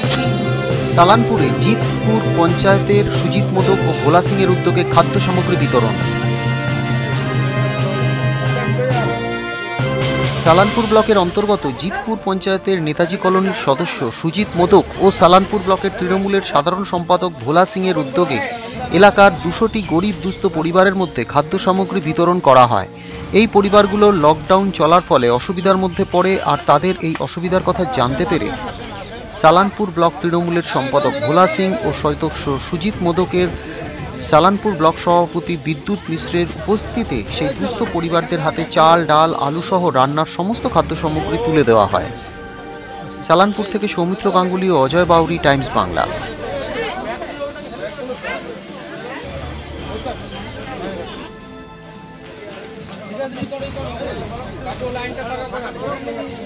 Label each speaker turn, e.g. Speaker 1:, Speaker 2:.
Speaker 1: সালানপুরে জিতপুর পঞ্চায়েতের সুজিত মোদক ও ভোলা সিং এর উদ্যোগে খাদ্য সামগ্রী বিতরণ। সালানপুর ব্লকের অন্তর্গত জিতপুর পঞ্চায়েতের নেতাজি কলোনির সদস্য সুজিত মোদক ও সালানপুর ব্লকের তৃণমূলের সাধারণ সম্পাদক ভোলা সিং এর উদ্যোগে এলাকার 200টি গরিব দুস্থ পরিবারের মধ্যে খাদ্য সামগ্রী বিতরণ করা হয়। এই পরিবারগুলোর লকডাউন চলার ফলে অসুবিধার মধ্যে পড়ে, আর তাদের এই অসুবিধার কথা জানতে পেরে সালানপুর ব্লক তৃণমূলের সম্পাদক ভোলা সিং ও সদস্য সুজিত মোদকের সালানপুর ব্লক সভাপতি বিদ্যুৎ মিশ্রের উপস্থিতিতে সেই দুস্থ পরিবারদের হাতে চাল, ডাল, আলু সহ রান্নার সমস্ত খাদ্য সামগ্রী তুলে দেওয়া হয়। সালানপুর থেকে সৌমিত্র গাঙ্গুলি ও অজয় বাউরি, টাইমস বাংলা।
Speaker 2: লাইনটা